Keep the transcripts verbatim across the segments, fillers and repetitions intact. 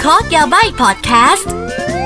คอร์สยาใบพอดแคสต์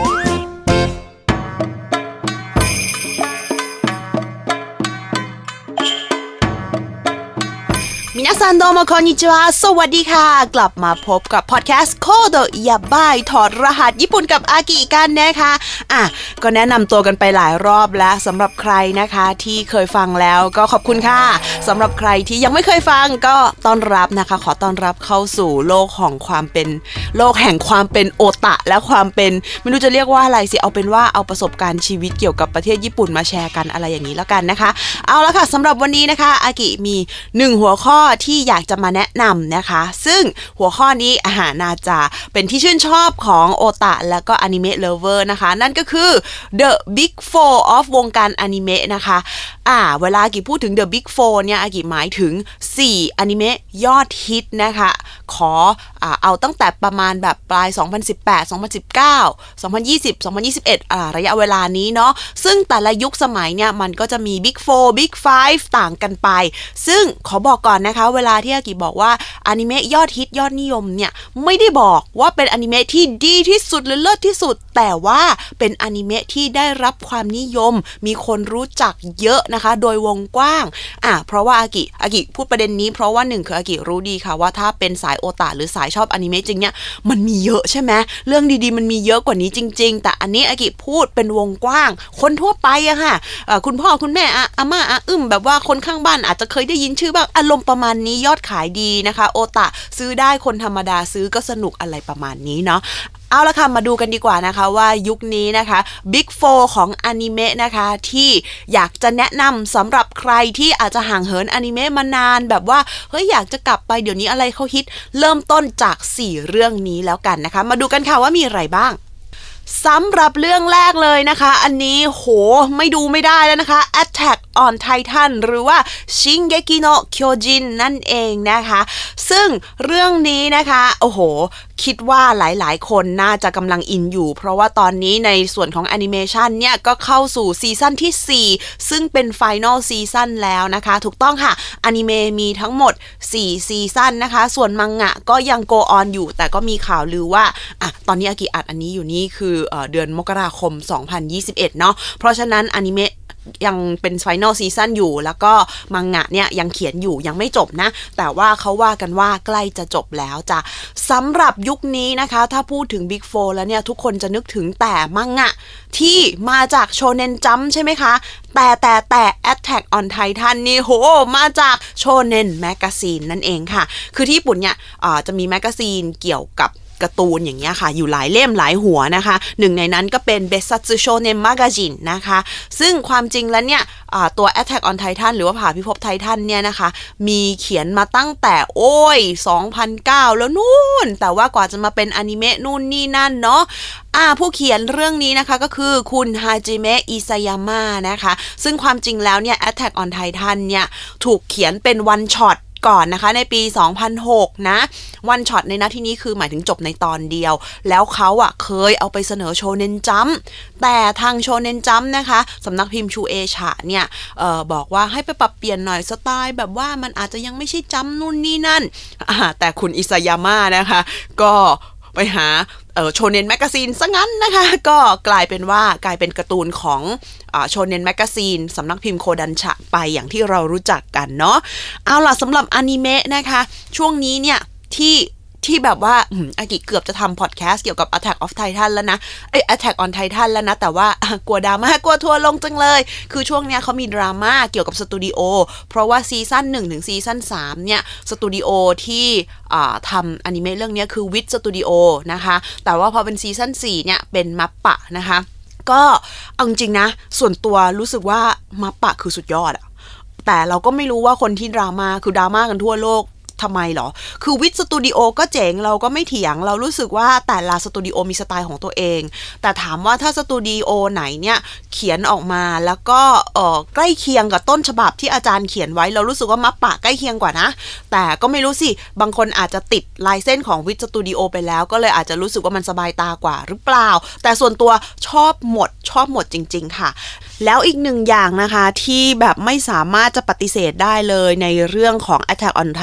มินาซันโดโมคอนนิจิวะสวัสดีค่ะกลับมาพบกับพอดแคสต์โคโดยาบายถอดรหัสญี่ปุ่นกับอากิกันนะคะอ่ะก็แนะนำตัวกันไปหลายรอบแล้วสำหรับใครนะคะที่เคยฟังแล้วก็ขอบคุณค่ะสำหรับใครที่ยังไม่เคยฟังก็ต้อนรับนะคะขอต้อนรับเข้าสู่โลกของความเป็นโลกแห่งความเป็นโอตะและความเป็นไม่รู้จะเรียกว่าอะไรสิเอาเป็นว่าเอาประสบการณ์ชีวิตเกี่ยวกับประเทศญี่ปุ่นมาแชร์กันอะไรอย่างนี้แล้วกันนะคะเอาละค่ะสำหรับวันนี้นะคะอากิมีหนึ่งหัวข้อที่อยากจะมาแนะนำนะคะซึ่งหัวข้อนี้อาหารน่าจะเป็นที่ชื่นชอบของโอตะและก็อนิเมะเลฟเวอร์นะคะนั่นก็คือ The Big Four of วงการอนิเมะนะคะอ่าเวลาอากิพูดถึง The Big Four เนี่ยอากิหมายถึงสี่อนิเมะยอดฮิตนะคะขออ่าเอาตั้งแต่ประมาณแบบปลายสองพันสิบแปด สองพันสิบเก้า สองพันยี่สิบ สองพันยี่สิบเอ็ดอ่าระยะเวลานี้เนาะซึ่งแต่ละยุคสมัยเนี่ยมันก็จะมี Big Four Big Five ต่างกันไปซึ่งขอบอกก่อนนะคะเวลาที่อากิบอกว่าอนิเมะยอดฮิตยอดนิยมเนี่ยไม่ได้บอกว่าเป็นอนิเมะที่ดีที่สุดหรือเลิศที่สุดแต่ว่าเป็นอนิเมะที่ได้รับความนิยมมีคนรู้จักเยอะนะคะโดยวงกว้างอ่ะเพราะว่าอากิอากิพูดประเด็นนี้เพราะว่าหนึ่งคืออากิรู้ดีค่ะว่าถ้าเป็นสายโอตาหรือสายชอบอนิเมะจริงเนี่ยมันมีเยอะใช่ไหมเรื่องดีๆมันมีเยอะกว่านี้จริงๆแต่อันนี้อากิพูดเป็นวงกว้างคนทั่วไปอะค่ะคุณพ่อคุณแม่อะอาม่าอาอึ้มแบบว่าคนข้างบ้านอาจจะเคยได้ยินชื่อบ้างอารมณ์ประมาณนี้ยอดขายดีนะคะโอตะซื้อได้คนธรรมดาซื้อก็สนุกอะไรประมาณนี้เนาะเอาละค่ะมาดูกันดีกว่านะคะว่ายุคนี้นะคะ Big Four ของอนิเมะนะคะที่อยากจะแนะนำสำหรับใครที่อาจจะห่างเหินอนิเมะมานานแบบว่าเฮ้ยอยากจะกลับไปเดี๋ยวนี้อะไรเขาฮิตเริ่มต้นจากสี่เรื่องนี้แล้วกันนะคะมาดูกันค่ะว่ามีอะไรบ้างสำหรับเรื่องแรกเลยนะคะอันนี้โหไม่ดูไม่ได้แล้วนะคะ Attack on Titan หรือว่า Shingeki no Kyojin นั่นเองนะคะซึ่งเรื่องนี้นะคะโอ้โหคิดว่าหลายๆคนน่าจะกำลังอินอยู่เพราะว่าตอนนี้ในส่วนของแอนิเมชันเนี่ยก็เข้าสู่ซีซั่นที่สี่ซึ่งเป็นไฟนอลซีซั่นแล้วนะคะถูกต้องค่ะอนิเมะมีทั้งหมดสี่ซีซั่นนะคะส่วนมังงะก็ยังโกออนอยู่แต่ก็มีข่าวลือว่าอ่ะตอนนี้อากิอัดอันนี้อยู่นี่คือเอ่อเดือนมกราคมสองพันยี่สิบเอ็ดเนาะเพราะฉะนั้นอนิเมะยังเป็นไฟนอลซีซั่นอยู่แล้วก็มังงะเนี่ยยังเขียนอยู่ยังไม่จบนะแต่ว่าเขาว่ากันว่าใกล้จะจบแล้วจ้ะสำหรับยุคนี้นะคะถ้าพูดถึง Big Four แล้วเนี่ยทุกคนจะนึกถึงแต่มังงะที่มาจากโชเน็นจัมป์ใช่ไหมคะแต่แต่แต่ Attack on Titan นี่โหมาจากโชเน็นแมกกาซีนนั่นเองค่ะคือที่ญี่ปุ่นเนี่ยจะมีแมกกาซีนเกี่ยวกับการ์ตูนอย่างเงี้ยค่ะอยู่หลายเล่มหลายหัวนะคะหนึ่งในนั้นก็เป็น Bessatsu Shonen Magazine นะคะซึ่งความจริงแล้วเนี่ยตัว Attack on Titan หรือว่าผาพิภพไททันเนี่ยนะคะมีเขียนมาตั้งแต่โอ้ยสองพันเก้าแล้วนู่นแต่ว่ากว่าจะมาเป็นอนิเมะนู่นนี่นั่นเนาะอ่าผู้เขียนเรื่องนี้นะคะก็คือคุณฮาจิเมะอิซายามะนะคะซึ่งความจริงแล้วเนี่ย Attack on Titan เนี่ยถูกเขียนเป็นวันช็อตก่อนนะคะในปีสองพันหกนะวันช็อตในนาที่นี้คือหมายถึงจบในตอนเดียวแล้วเขาอ่ะเคยเอาไปเสนอโชเน็นจัมป์แต่ทางโชเน็นจัมป์นะคะสำนักพิมพ์ชูเอชะเนี่ยเอ่อบอกว่าให้ไปปรับเปลี่ยนหน่อยสไตล์แบบว่ามันอาจจะยังไม่ใช่จัมป์นู่นนี่นั่นแต่คุณอิซายามะนะคะก็ไปหาเอ่อโชเน็นแมกกาซีนซะงั้นนะคะก็กลายเป็นว่ากลายเป็นการ์ตูนของอ่าโชเน็นแมกกาซีนสำนักพิมพ์โคดันชะไปอย่างที่เรารู้จักกันเนาะเอาล่ะสำหรับอนิเมะนะคะช่วงนี้เนี่ยที่ที่แบบว่าอากิเกือบจะทำพอดแคสต์เกี่ยวกับ Attack of Titan แล้วนะเอ้ย Attack on Titan แล้วนะแต่ว่ากลัวดราม่ากลัวทัวร์ลงจังเลยคือช่วงเนี้ยเขามีดราม่าเกี่ยวกับสตูดิโอเพราะว่าซีซั่นหนึ่งถึงซีซั่นสามเนี่ยสตูดิโอที่อ่าทำอนิเมะเรื่องนี้คือวิทสตูดิโอนะคะแต่ว่าพอเป็นซีซั่นสี่เนี่ยเป็นมัปปะนะคะก็เอาจริงนะส่วนตัวรู้สึกว่ามัปปะคือสุดยอดอะแต่เราก็ไม่รู้ว่าคนที่ดราม่าคือดราม่ากันทั่วโลกทำไมหรอคือวิทสตูดิโอก็เจ๋งเราก็ไม่เถียงเรารู้สึกว่าแต่ละสตูดิโอมีสไตล์ของตัวเองแต่ถามว่าถ้าสตูดิโอไหนเนี่ยเขียนออกมาแล้วก็เอ่อใกล้เคียงกับต้นฉบับที่อาจารย์เขียนไว้เรารู้สึกว่ามัปปะใกล้เคียงกว่านะแต่ก็ไม่รู้สิบางคนอาจจะติดลายเส้นของวิทสตูดิโอไปแล้วก็เลยอาจจะรู้สึกว่ามันสบายตากว่าหรือเปล่าแต่ส่วนตัวชอบหมดชอบหมดจริงๆค่ะแล้วอีกหนึ่งอย่างนะคะที่แบบไม่สามารถจะปฏิเสธได้เลยในเรื่องของ Attack on Titan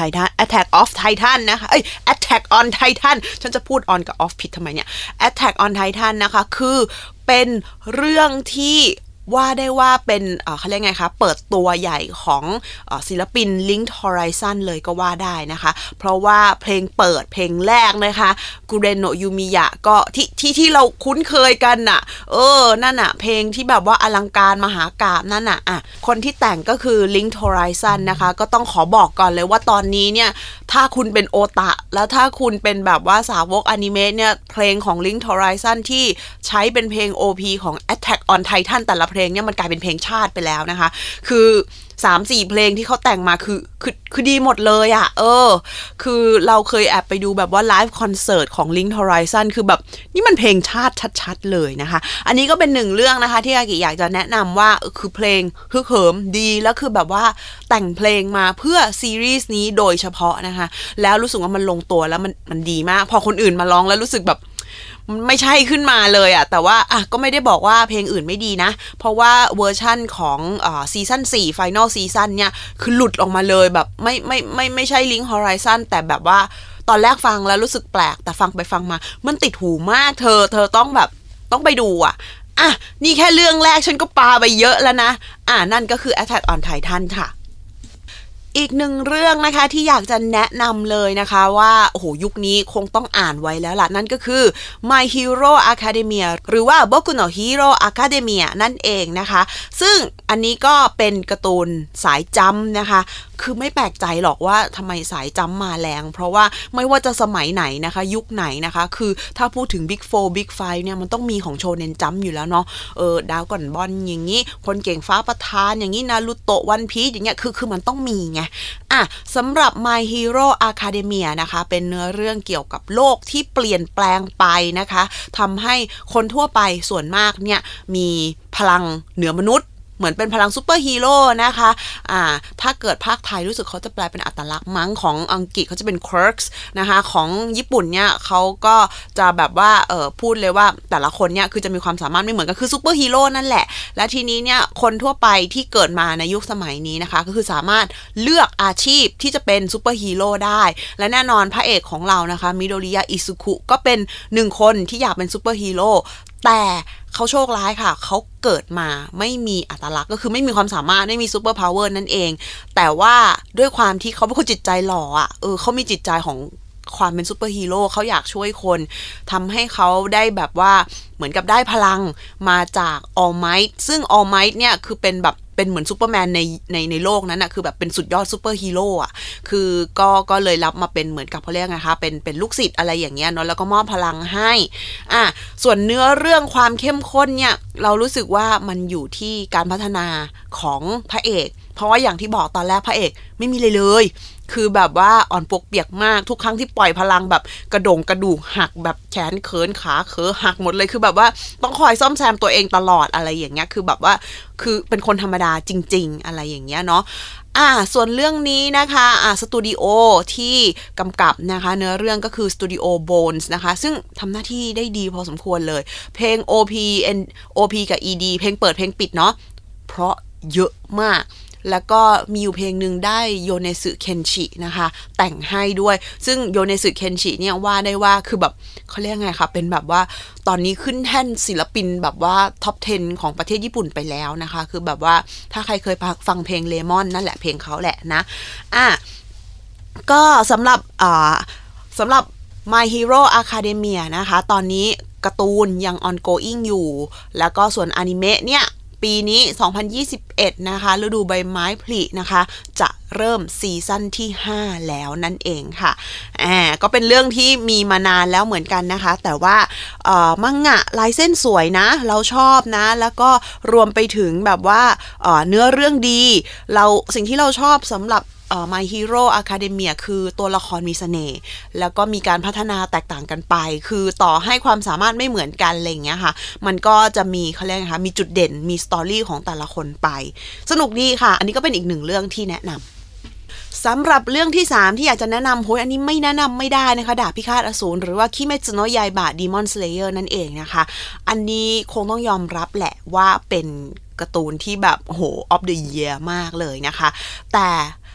Attack of Titan นะคะเอ้ย Attack on Titan ฉันจะพูด on กับ off ผิดทำไมเนี่ย Attack on Titan นะคะคือเป็นเรื่องที่ว่าได้ว่าเป็นเอ่อเขาเรียกไงคะเปิดตัวใหญ่ของเอ่อศิลปิน Linked Horizon เลยก็ว่าได้นะคะเพราะว่าเพลงเปิดเพลงแรกนะคะกูเรโนะยูมิยะก็ที่ที่ที่เราคุ้นเคยกันน่ะเออนั่นน่ะเพลงที่แบบว่าอลังการมหากาพย์นั่นน่ะอ่ะคนที่แต่งก็คือ Linked Horizon นะคะก็ต้องขอบอกก่อนเลยว่าตอนนี้เนี่ยถ้าคุณเป็นโอตะแล้วถ้าคุณเป็นแบบว่าสาวกอนิเมะเนี่ยเพลงของ Linked Horizon ที่ใช้เป็นเพลง โอ พี ของ Attack on Titan แต่ละเพลงเนี่ยมันกลายเป็นเพลงชาติไปแล้วนะคะคือ สามสี่ เพลงที่เขาแต่งมาคือคือคือดีหมดเลยอ่ะเออคือเราเคยแอบไปดูแบบว่าไลฟ์คอนเสิร์ตของ Linked Horizon คือแบบนี่มันเพลงชาติชัดๆเลยนะคะอันนี้ก็เป็นหนึ่งเรื่องนะคะที่อากิอยากจะแนะนำว่าคือเพลงฮึกเหิมดีแล้วคือแบบว่าแต่งเพลงมาเพื่อซีรีส์นี้โดยเฉพาะนะคะแล้วรู้สึกว่ามันลงตัวแล้วมันมันดีมากพอคนอื่นมาร้องแล้วรู้สึกแบบไม่ใช่ขึ้นมาเลยอะแต่ว่าอ่ะก็ไม่ได้บอกว่าเพลงอื่นไม่ดีนะเพราะว่าเวอร์ชั่นของอ่าซีซั่นสี่ Final Season เนี่ยคือหลุดออกมาเลยแบบไม่ไม่ไม่ไม่ใช่ Link Horizon แต่แบบว่าตอนแรกฟังแล้วรู้สึกแปลกแต่ฟังไปฟังมามันติดหูมากเธอเธอต้องแบบต้องไปดูอะอ่ะนี่แค่เรื่องแรกฉันก็ปาไปเยอะแล้วนะอ่ะนั่นก็คือ Attack on Titan ค่ะอีกหนึ่งเรื่องนะคะที่อยากจะแนะนำเลยนะคะว่าโอ้โหยุคนี้คงต้องอ่านไว้แล้วล่ะนั่นก็คือ My Hero Academia หรือว่า Boku no Hero Academia นั่นเองนะคะซึ่งอันนี้ก็เป็นการ์ตูนสายจัมป์นะคะคือไม่แปลกใจหรอกว่าทำไมสายจัมป์มาแรงเพราะว่าไม่ว่าจะสมัยไหนนะคะยุคไหนนะคะคือถ้าพูดถึง Big โฟร์ Big ไฟว์เนี่ยมันต้องมีของโชเน็นจัมป์อยู่แล้วเนาะเออดาวก่อนบอลอย่างนี้คนเก่งฟ้าประธานอย่างนี้นารูโตะวันพีซอย่างเงี้ยคือคือมันต้องมีไงอ่ะสำหรับ My Hero Academia นะคะเป็นเนื้อเรื่องเกี่ยวกับโลกที่เปลี่ยนแปลงไปนะคะทำให้คนทั่วไปส่วนมากเนี่ยมีพลังเหนือมนุษย์เหมือนเป็นพลังซูเปอร์ฮีโร่นะคะอ่าถ้าเกิดภาคไทยรู้สึกเขาจะแปลเป็นอัตลักษณ์มั้งของอังกฤษเขาจะเป็น quirks นะคะของญี่ปุ่นเนี่ยเขาก็จะแบบว่าเออพูดเลยว่าแต่ละคนเนี่ยคือจะมีความสามารถไม่เหมือนกันคือซูเปอร์ฮีโร่นั่นแหละและทีนี้เนี่ยคนทั่วไปที่เกิดมาในยุคสมัยนี้นะคะก็คือสามารถเลือกอาชีพที่จะเป็นซูเปอร์ฮีโร่ได้และแน่นอนพระเอกของเรานะคะมิโดริยะอิซุคุก็เป็นหนึ่งคนที่อยากเป็นซูเปอร์ฮีโร่แต่เขาโชคร้ายค่ะเขาเกิดมาไม่มีอัตลักษณ์ก็คือไม่มีความสามารถไม่มีซูเปอร์พาวเวอร์นั่นเองแต่ว่าด้วยความที่เขาเป็นคนจิตใจหล่ออ่ะเออเขามีจิตใจของความเป็นซูเปอร์ฮีโร่เขาอยากช่วยคนทำให้เขาได้แบบว่าเหมือนกับได้พลังมาจาก All Might ซึ่ง All Might เนี่ยคือเป็นแบบเป็นเหมือนซูเปอร์แมนในในในโลกนั้นนะคือแบบเป็นสุดยอดซูเปอร์ฮีโร่อะคือก็ก็เลยรับมาเป็นเหมือนกับเขาเรียกไงคะเป็นเป็นลูกศิษย์อะไรอย่างเงี้ยเนาะแล้วก็มอบพลังให้อ่ะส่วนเนื้อเรื่องความเข้มข้นเนี่ยเรารู้สึกว่ามันอยู่ที่การพัฒนาของพระเอกเพราะว่าอย่างที่บอกตอนแรกพระเอกไม่มีเลยเลยคือแบบว่าอ่อนปวกเปียกมากทุกครั้งที่ปล่อยพลังแบบกระดงกระดูกหักแบบแขนเขินขาเขอหักหมดเลยคือแบบว่าต้องคอยซ่อมแซมตัวเองตลอดอะไรอย่างเงี้ยคือแบบว่าคือเป็นคนธรรมดาจริงๆอะไรอย่างเงี้ยเนาะอ่าส่วนเรื่องนี้นะคะอ่าสตูดิโอที่กำกับนะคะเนื้อเรื่องก็คือสตูดิโอ Bones นะคะซึ่งทำหน้าที่ได้ดีพอสมควรเลยเพลง โอ พี N โอ พี กับ อี ดี เพลงเปิดเพลงปิดเนาะเพราะเยอะมากแล้วก็มีอยู่เพลงหนึ่งได้โยเนสึเคนชินะคะแต่งให้ด้วยซึ่งโยเนสึเคนชิเนี่ยว่าได้ว่าคือแบบเขาเรียกไงคะเป็นแบบว่าตอนนี้ขึ้นแท่นศิลปินแบบว่าท็อปสิบของประเทศญี่ปุ่นไปแล้วนะคะคือแบบว่าถ้าใครเคยฟังเพลงเลมอนนั่นแหละเพลงเขาแหละนะอ่ะก็สำหรับอ่าสำหรับ My Hero Academia นะคะตอนนี้การ์ตูนยัง ongoing อยู่แล้วก็ส่วนอนิเมะเนี่ยปีนี้สองพันยี่สิบเอ็ดนะคะฤดูใบไม้ผลินะคะจะเริ่มซีซั่นที่ห้าแล้วนั่นเองค่ะอ่าก็เป็นเรื่องที่มีมานานแล้วเหมือนกันนะคะแต่ว่าเอ่อมังงะลายเส้นสวยนะเราชอบนะแล้วก็รวมไปถึงแบบว่าเอ่อเนื้อเรื่องดีเราสิ่งที่เราชอบสำหรับเอ่อ My Hero Academia คือตัวละครมีเสน่ห์แล้วก็มีการพัฒนาแตกต่างกันไปคือต่อให้ความสามารถไม่เหมือนกันอะไรอย่างเงี้ยค่ะมันก็จะมีเขาเรียกนะคะมีจุดเด่นมีสตอรี่ของแต่ละคนไปสนุกดีค่ะอันนี้ก็เป็นอีกหนึ่งเรื่องที่แนะนำสำหรับเรื่องที่สามที่อยากจะแนะนำโหยอันนี้ไม่แนะนำไม่ได้นะคะดาบพิฆาตอสูรหรือว่าคิเมจุโนะยาอิบะ Demon Slayer นั่นเองนะคะอันนี้คงต้องยอมรับแหละว่าเป็นการ์ตูนที่แบบโห of the year มากเลยนะคะแต่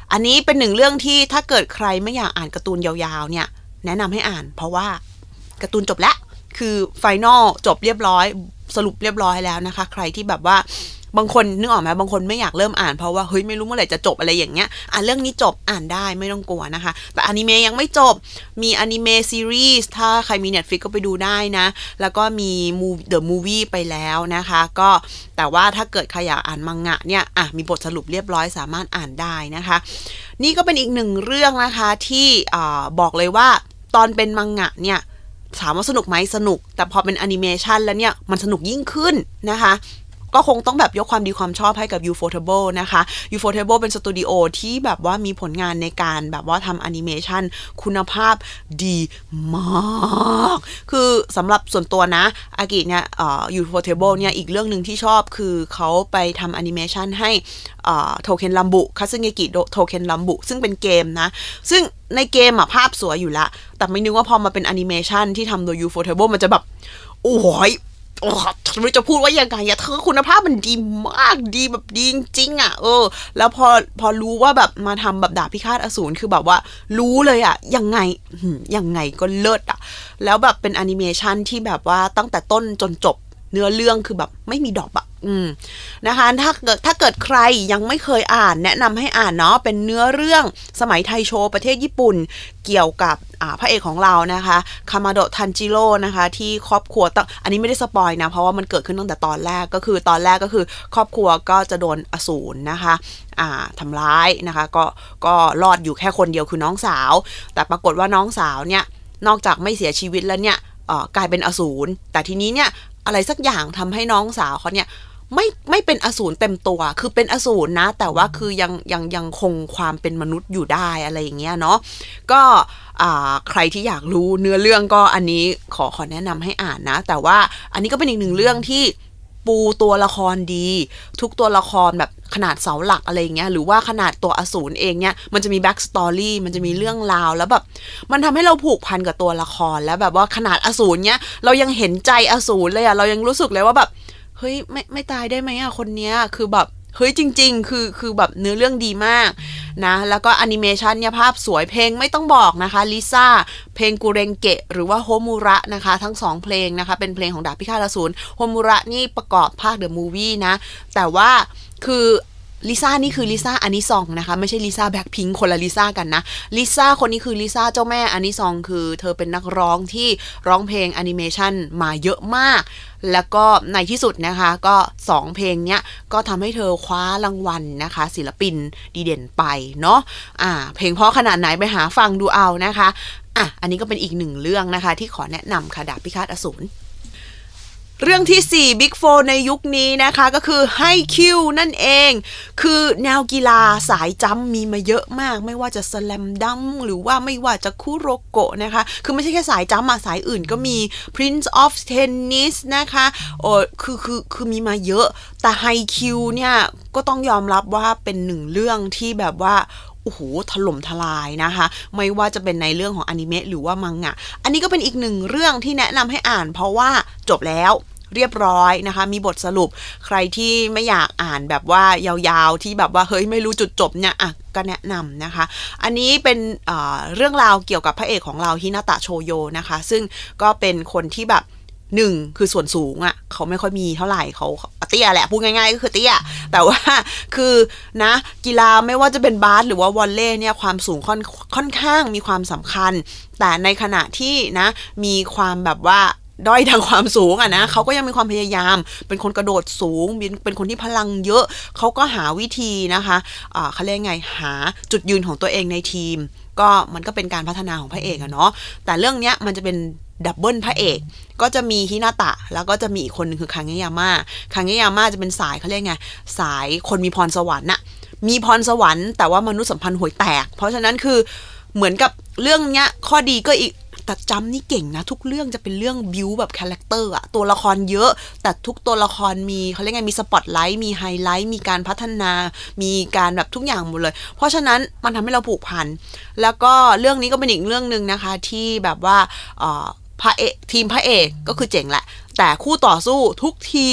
อันนี้เป็นหนึ่งเรื่องที่ถ้าเกิดใครไม่อยากอ่านการ์ตูนยาวๆเนี่ยแนะนำให้อ่านเพราะว่าการ์ตูนจบแล้วคือไฟนอลจบเรียบร้อยสรุปเรียบร้อยแล้วนะคะใครที่แบบว่าบางคนนึกออกไหมบางคนไม่อยากเริ่มอ่านเพราะว่าเฮ้ยไม่รู้เมื่อไหร่จะจบอะไรอย่างเงี้ยอ่านเรื่องนี้จบอ่านได้ไม่ต้องกลัวนะคะแต่อนิเมะยังไม่จบมีอนิเมะซีรีส์ถ้าใครมี Netflix ก็ไปดูได้นะแล้วก็มี The Movie ไปแล้วนะคะก็แต่ว่าถ้าเกิดใครอยากอ่านมังงะเนี่ยอ่ะมีบทสรุปเรียบร้อยสามารถอ่านได้นะคะนี่ก็เป็นอีกหนึ่งเรื่องนะคะที่อ่าบอกเลยว่าตอนเป็นมังงะเนี่ยถามว่าสนุกไหมสนุกแต่พอเป็นแอนิเมชันแล้วเนี่ยมันสนุกยิ่งขึ้นนะคะก็คงต้องแบบยกความดีความชอบให้กับ Ufotable นะคะ Ufotable เป็นสตูดิโอที่แบบว่ามีผลงานในการแบบว่าทำแอนิเมชันคุณภาพดีมากคือสำหรับส่วนตัวนะอากิเนี่ยเอ่อ Ufotable เนี่ยอีกเรื่องหนึ่งที่ชอบคือเขาไปทำแอนิเมชันให้เอ่อโทเค็นลัมบุคาซึเงกิโทเค็นลัมบุซึ่งเป็นเกมนะซึ่งในเกมอะภาพสวยอยู่ละแต่ไม่นึกว่าพอมาเป็นแอนิเมชันที่ทำโดย Ufotable มันจะแบบโอ้ยโอ้ไม่จะพูดว่ายังไงอะเธอคุณภาพมันดีมากดีแบบดีจริงๆอะเออแล้วพอพอรู้ว่าแบบมาทำแบบดาบพิฆาตอสูรคือแบบว่ารู้เลยอะยังไงยังไงก็เลิศอะแล้วแบบเป็นแอนิเมชันที่แบบว่าตั้งแต่ต้นจนจบเนื้อเรื่องคือแบบไม่มีดรอปอะอืมนะคะถ้าเกิดถ้าเกิดใครยังไม่เคยอ่านแนะนำให้อ่านเนาะเป็นเนื้อเรื่องสมัยไทโชประเทศญี่ปุ่นเกี่ยวกับอ่าพระเอกของเรานะคะคามาโดะทันจิโร่นะคะที่ครอบครัวตั้งอันนี้ไม่ได้สปอยนะเพราะว่ามันเกิดขึ้นตั้งแต่ตอนแรกก็คือตอนแรกก็คือครอบครัวก็จะโดนอสูรนะคะอ่าทำร้ายนะคะก็ก็รอดอยู่แค่คนเดียวคือน้องสาวแต่ปรากฏว่าน้องสาวเนี่ยนอกจากไม่เสียชีวิตแล้วเนี่ยเอ่อกลายเป็นอสูรแต่ทีนี้เนี่ยอะไรสักอย่างทำให้น้องสาวเขาเนี่ยไม่ไม่เป็นอสูรเต็มตัวคือเป็นอสูรนะแต่ว่าคือยังยังยังคงความเป็นมนุษย์อยู่ได้อะไรอย่างเงี้ยเนาะก็อ่าใครที่อยากรู้เนื้อเรื่องก็อันนี้ขอขอแนะนำให้อ่านนะแต่ว่าอันนี้ก็เป็นอีกหนึ่งเรื่องที่ปูตัวละครดีทุกตัวละครแบบขนาดเสาหลักอะไรเงี้ยหรือว่าขนาดตัวอสูรเองเนี่ยมันจะมีแบ็กสตอรี่มันจะมีเรื่องราวแล้วแบบมันทำให้เราผูกพันกับตัวละครแล้วแบบว่าขนาดอสูรเนี่ยเรายังเห็นใจอสูรเลยอะเรายังรู้สึกเลยว่าแบบเฮ้ยไม่ไม่ตายได้ไหมอะคนเนี้ยคือแบบเฮ้ยจริงๆคือคือแบบเนื้อเรื่องดีมากนะแล้วก็แอนิเมชันเนี่ยภาพสวยเพลงไม่ต้องบอกนะคะลิซ่าเพลงกูเรงเกะหรือว่าโฮมูระนะคะทั้งสองเพลงนะคะเป็นเพลงของดาบพิฆาตอสูรโฮมูระนี่ประกอบภาคเดอะมูฟวี่นะแต่ว่าคือลิซ่านี่คือลิซ่าอานิซองนะคะไม่ใช่ลิซ่าแบล็คพิงค์คนละลิซ่ากันนะลิซ่าคนนี้คือลิซ่าเจ้าแม่อานิซองคือเธอเป็นนักร้องที่ร้องเพลงแอนิเมชันมาเยอะมากแล้วก็ในที่สุดนะคะก็สองเพลงเนี้ยก็ทำให้เธอคว้ารางวัลนะคะศิลปินดีเด่นไปเนาะอ่าเพลงเพราะขนาดไหนไปหาฟังดูเอานะคะอ่ะอันนี้ก็เป็นอีกหนึ่งเรื่องนะคะที่ขอแนะนำค่ะดาบพิฆาตอสูรเรื่องที่สี่ Big Four ในยุคนี้นะคะก็คือไฮคิวนั่นเองคือแนวกีฬาสายจัมป์มีมาเยอะมากไม่ว่าจะสแลมดัมหรือว่าไม่ว่าจะคุโรโกะนะคะคือไม่ใช่แค่สายจัมป์อ่ะสายอื่นก็มี Prince of Tennis นะคะโอ้คือคือคือมีมาเยอะแต่ไฮคิวเนี่ยก็ต้องยอมรับว่าเป็นหนึ่งเรื่องที่แบบว่าโอ้โหถล่มทลายนะคะไม่ว่าจะเป็นในเรื่องของอนิเมะหรือว่ามังงะอันนี้ก็เป็นอีกหนึ่งเรื่องที่แนะนำให้อ่านเพราะว่าจบแล้วเรียบร้อยนะคะมีบทสรุปใครที่ไม่อยากอ่านแบบว่ายาวๆที่แบบว่าเฮ้ยไม่รู้จุดจบเนี่ยอ่ะก็แนะนำนะคะอันนี้เป็นเอ่อเรื่องราวเกี่ยวกับพระเอกของเราฮินาตะโชโยนะคะซึ่งก็เป็นคนที่แบบหนึ่งคือส่วนสูงอ่ะเขาไม่ค่อยมีเท่าไหร่เขาเตี้ยแหละพูดง่ายๆก็คือเตี้ยแต่ว่าคือนะกีฬาไม่ว่าจะเป็นบาสหรือว่าวอลเลย์เนี่ยความสูงค่อนค่อนข้างมีความสำคัญแต่ในขณะที่นะมีความแบบว่าด้อยทางความสูงอ่ะนะเขาก็ยังมีความพยายามเป็นคนกระโดดสูงเป็นคนที่พลังเยอะเขาก็หาวิธีนะคะอ่าเขาเรียกไงหาจุดยืนของตัวเองในทีมก็มันก็เป็นการพัฒนาของพระเอกอะเนาะแต่เรื่องเนี้ยมันจะเป็นดับเบิลพระเอกก็จะมีฮินาตะแล้วก็จะมีอีกคนนึงคือคังเงยาม่าคังเงยาม่าจะเป็นสายเขาเรียกไงสายคนมีพรสวรรค์น่ะมีพรสวรรค์แต่ว่ามนุษยสัมพันธ์ห่วยแตกเพราะฉะนั้นคือเหมือนกับเรื่องเนี้ยข้อดีก็อีกแต่จำนี่เก่งนะทุกเรื่องจะเป็นเรื่องบิวแบบคาแรคเตอร์อะตัวละครเยอะแต่ทุกตัวละครมีเขาเรียกไงมีสปอตไลท์มีไฮไลท์มีการพัฒนามีการแบบทุกอย่างหมดเลยเพราะฉะนั้นมันทำให้เราผูกพันแล้วก็เรื่องนี้ก็เป็นอีกเรื่องนึงนะคะที่แบบว่าเอ่อพระเอกทีมพระเอกก็คือเจ๋งแหละแต่คู่ต่อสู้ทุกทีม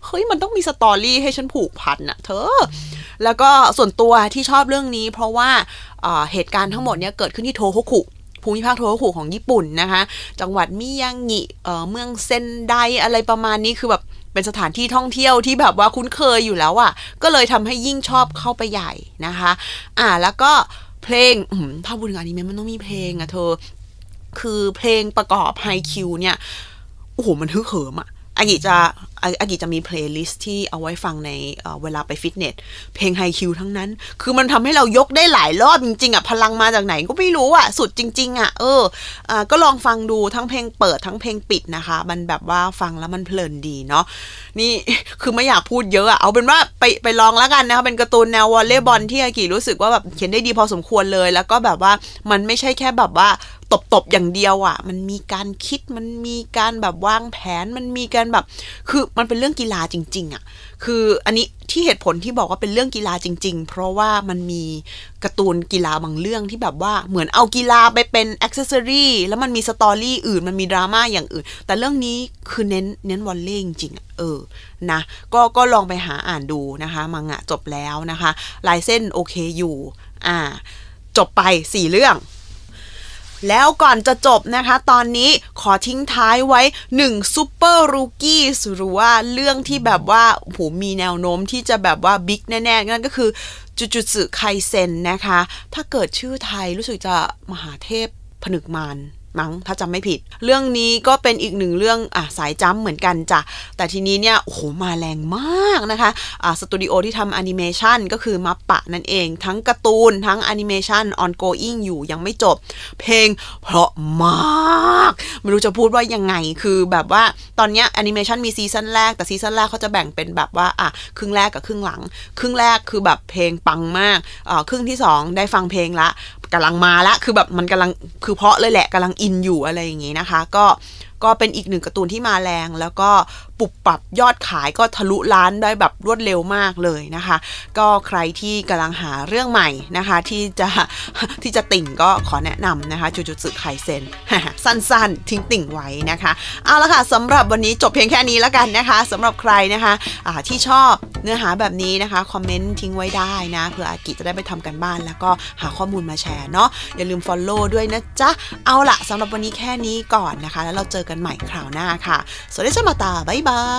เฮ้ยมันต้องมีสตอรี่ให้ฉันผูกพันน่ะเธอแล้วก็ส่วนตัวที่ชอบเรื่องนี้เพราะว่าเอ่อเหตุการณ์ทั้งหมดเนี้ยเกิดขึ้นที่โทโฮคุภูมิภาคโทโฮคุของญี่ปุ่นนะคะจังหวัดมิยางิเอ่อเมืองเซนไดอะไรประมาณนี้คือแบบเป็นสถานที่ท่องเที่ยวที่แบบว่าคุ้นเคยอยู่แล้วอ่ะก็เลยทำให้ยิ่งชอบเข้าไปใหญ่นะคะอ่าแล้วก็เพลงถ้าพูดถึงอนิเมะมันต้องมีเพลงอ่ะเธอคือเพลงประกอบไฮคิวเนี่ยโอ้โหมันฮึกเหิมอ่ะอากิจะอากิจะมีเพลย์ลิสต์ที่เอาไว้ฟังในเอ่อเวลาไปฟิตเนสเพลงไฮคิวทั้งนั้นคือมันทำให้เรายกได้หลายรอบจริงๆอ่ะพลังมาจากไหนก็ไม่รู้อ่ะสุดจริงๆอ่ะเอออ่าก็ลองฟังดูทั้งเพลงเปิดทั้งเพลงปิดนะคะมันแบบว่าฟังแล้วมันเพลินดีเนาะนี่คือไม่อยากพูดเยอะอ่ะเอาเป็นว่าไปไปลองแล้วกันนะคะเป็นการ์ตูนแนววอลเลย์บอลที่อากิรู้สึกว่าแบบเขียนได้ดีพอสมควรเลยแล้วก็แบบว่ามันไม่ใช่แค่แบบว่าตบๆอย่างเดียวอ่ะมันมีการคิดมันมีการแบบวางแผนมันมีการแบบคือมันเป็นเรื่องกีฬาจริงๆอ่ะคืออันนี้ที่เหตุผลที่บอกว่าเป็นเรื่องกีฬาจริงๆเพราะว่ามันมีการ์ตูนกีฬาบางเรื่องที่แบบว่าเหมือนเอากีฬาไปเป็นอ็อกเซสซอรี่แล้วมันมีสตอรี่อื่นมันมีดราม่าอย่างอื่นแต่เรื่องนี้คือเน้นเน้นวอลเลย์จริงๆอ่ะเออนะก็ก็ลองไปหาอ่านดูนะคะมังงะจบแล้วนะคะลายเส้นโอเคอยู่อ่าจบไปสี่เรื่องแล้วก่อนจะจบนะคะตอนนี้ขอทิ้งท้ายไว้หนึ่งซูเปอร์รูกี้หรือว่าเรื่องที่แบบว่าโหมีแนวโน้มที่จะแบบว่าบิ๊กแน่ๆนั่นก็คือจูจูตสึไคเซ็นนะคะถ้าเกิดชื่อไทยรู้สึกจะมหาเทพผนึกมารมั้งถ้าจำไม่ผิดเรื่องนี้ก็เป็นอีกหนึ่งเรื่องอ่ะสายจั๊มเหมือนกันจ้ะแต่ทีนี้เนี่ยโอ้โหมาแรงมากนะคะอ่าสตูดิโอที่ทำแอนิเมชันก็คือมัปปะนั่นเองทั้งการ์ตูนทั้งแอนิเมชัน ongoing อยู่ยังไม่จบเพลงเพราะมากไม่รู้จะพูดว่ายังไงคือแบบว่าตอนเนี้ยแอนิเมชันมีซีซั่นแรกแต่ซีซั่นแรกเขาจะแบ่งเป็นแบบว่าอ่ะครึ่งแรกกับครึ่งหลังครึ่งแรกคือแบบเพลงปังมากอ่าครึ่งที่สองได้ฟังเพลงละกำลังมาละคือแบบมันกำลังคือเพราะเลยแหละกำลังอินอยู่อะไรอย่างงี้นะคะก็ก็เป็นอีกหนึ่งการ์ตูนที่มาแรงแล้วก็ปรับปรับยอดขายก็ทะลุล้านได้แบบรวดเร็วมากเลยนะคะก็ใครที่กำลังหาเรื่องใหม่นะคะที่จะที่จะติ่งก็ขอแนะนำนะคะจูจูตสึไคเซ็นสั้นๆทิ้งติ่งไว้นะคะเอาละค่ะสำหรับวันนี้จบเพียงแค่นี้แล้วกันนะคะสำหรับใครนะคะะที่ชอบเนื้อหาแบบนี้นะคะคอมเมนต์ทิ้งไว้ได้นะเพื่ออากิจะได้ไปทำกันบ้านแล้วก็หาข้อมูลมาแชร์เนาะอย่าลืม follow ด้วยนะจ๊ะเอาละสำหรับวันนี้แค่นี้ก่อนนะคะแล้วเราเจอกันใหม่คราวหน้าค่ะสวัสดีจ้ามาตาบ๊ายบาย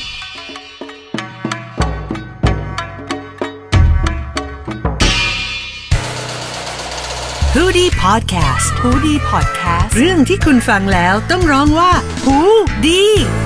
ฮูดี้พอดแคสต์ฮูดี้พอดแคสต์เรื่องที่คุณฟังแล้วต้องร้องว่าฮูดี